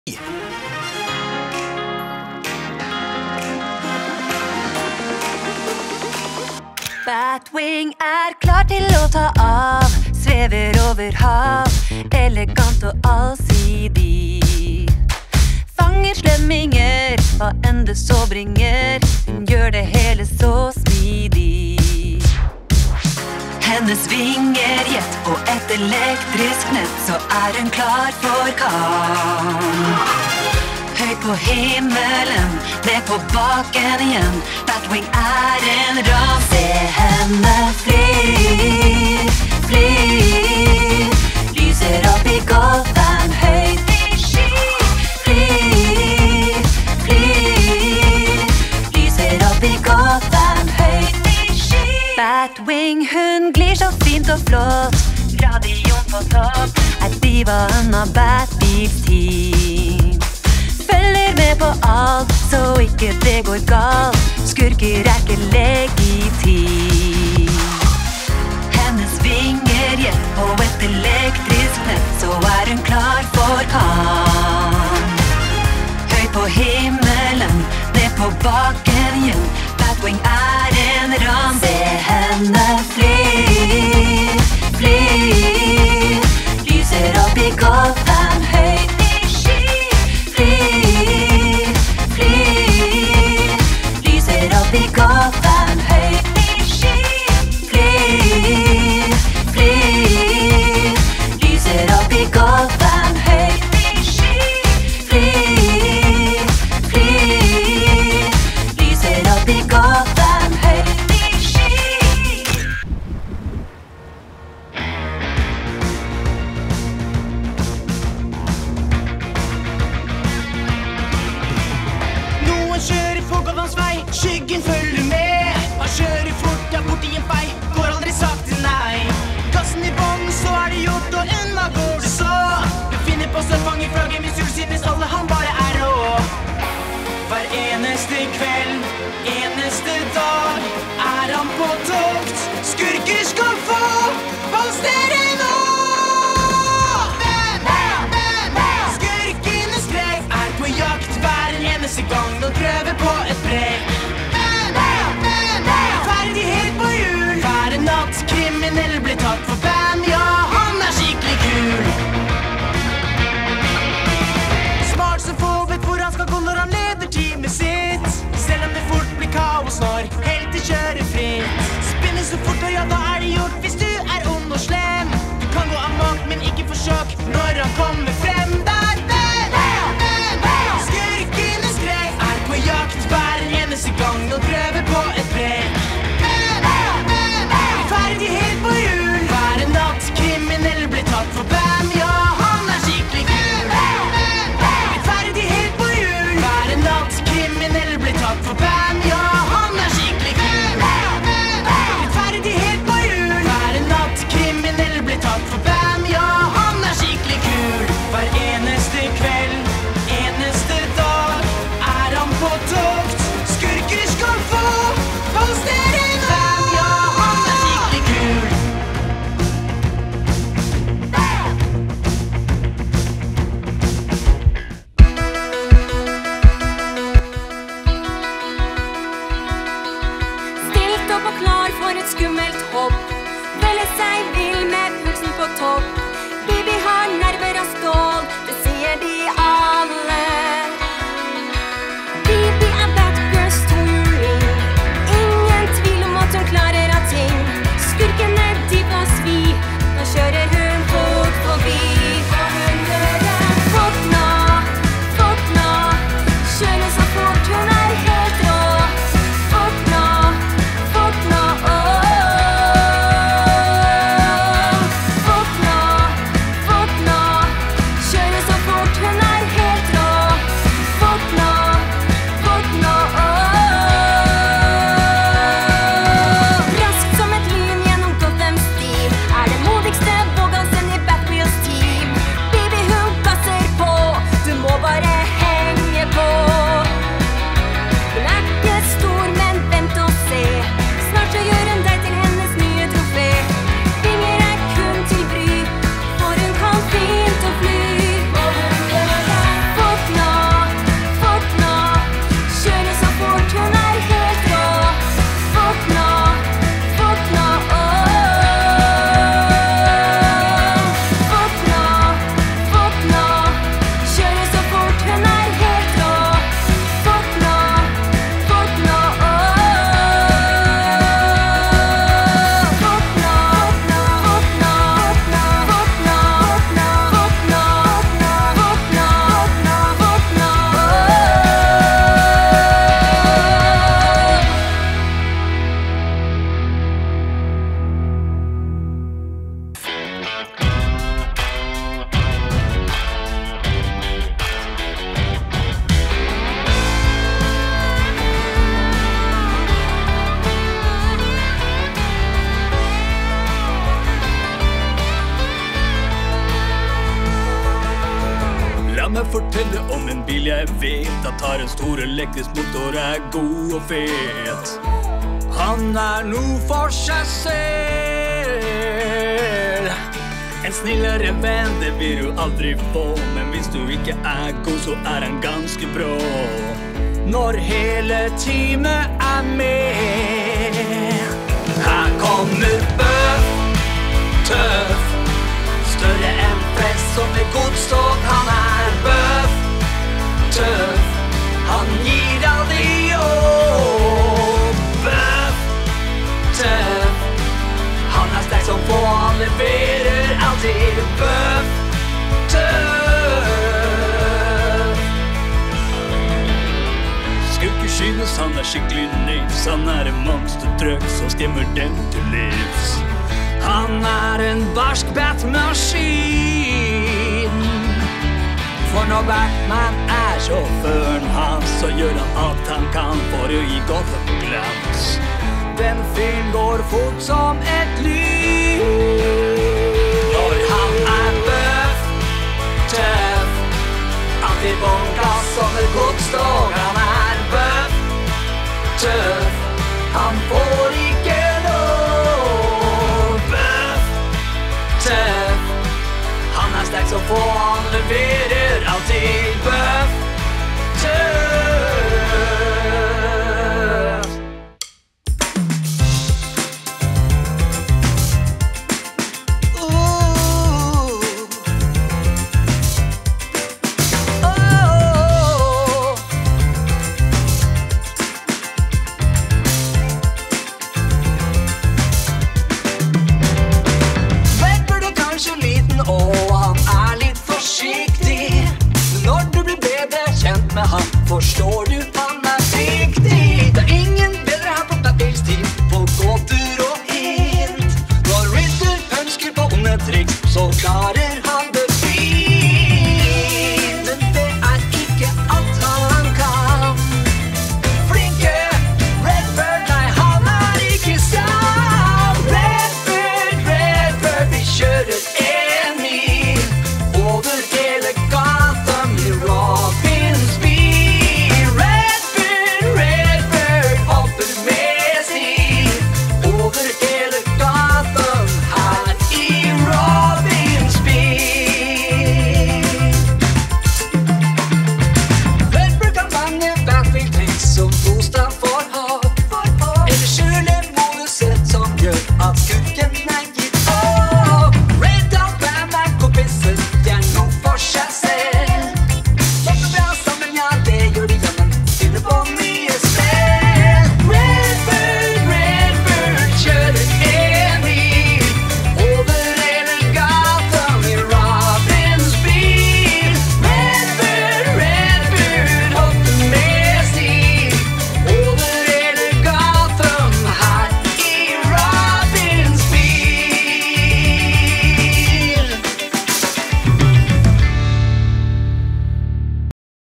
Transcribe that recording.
Batwing klar til å ta av, svever over hav, elegant og allsidig. Fanger slemminger, hva enn det så bringer, hun gjør det hele så smidig. Hennes vinger gjett og et elektrisk nett, så hun klar for kamp. Høyt på himmelen, ned på bakken igjen, Batwing en ram. Se henne fly, fly, lyser opp i Gotham, høyt i sky. Fly, fly, lyser opp i Gotham, høyt i sky. Batwing, hun glir så fint og flott, radioen på topp, divaen av Batwings-team. Følger med på alt, så ikke det går galt, skurker ikke legitim. Hennes vinger gjett og et elektrisk nett, så hun klar for kamp. Høyt på himmelen, ned på bakken igjen, Batwing en ram. Se henne fly, fly, lyser opp i Gotham, høyt i sky. Fly, fly, lyser opp i Gotham, høyt i sky. Fly, fly, lyser opp i Gotham, høyt i sky. Fly, fly, lyser opp i Gotham, høyt i sky. Noen kjører på Gothams vei, skyggen følger med. Han kjører fort, ja, bort i en vei, går aldri sakte, nei. Kassen i bånd, så det gjort, og unna går det så. Du finner på sølvfang i flagget, min sul synes alle han bare rå. Hver eneste kveld, eneste dag, han på tokt. Skurker skal få valstere nå. Skurkenes grep på jakt hver eneste gang og prøver på et brek. Ferdighet på hjul, hver natt kriminell blir tatt for band. Ja, han skikkelig kul. Smart som få vet hvor han skal gå når han leder teamet sitt. Selv om det fort blir kaos når helter kjører fritt. Spinner så fort, og ja, da det gjort hvis du ond og slem. Du kan gå amok, men ikke få sjokk når han kommer frem. Skurkenes grep på jakt hver eneste gang og prøver på et brek. Ferdighet på hjul, hver natt kriminell blir tatt for band. Ja, han skikkelig kul. Ferdighet på hjul, hver natt kriminell blir tatt for band. Ja, han skikkelig kul. Ferdighet på hjul, hver natt kriminell blir tatt for band. Ja, han skikkelig kul. Hver han en bil jeg vet at har en stor elektrisk motor, god og fet. Han noe for seg selv. En snillere venn, det vil du aldri få, men hvis du ikke god, så han ganske brå. Når hele teamet med. Her kommer Bøff, tøff, større enn flest som godstog. Han Bøff, tøff, han gir aldri opp. Bøff, tøff, han sterk som få, han leverer alltid. Bøff, tøff. Skukker synes han skikkelig nøys. Han en monstertrøkk som skremmer dem til livs. Han en barsk Batmaskin. For når Batman sjåføren hans, så gjør han alt han kan for å gi Gotham glans. Den fyren går fort som et lyn. Når han Bøff, tøff, alltid bånn gass som et godstog. Han Bøff, tøff, han får ikke lov. Bøff, tøff, han sterk som få, han leverer alltid. Bøff, tøff. Forstår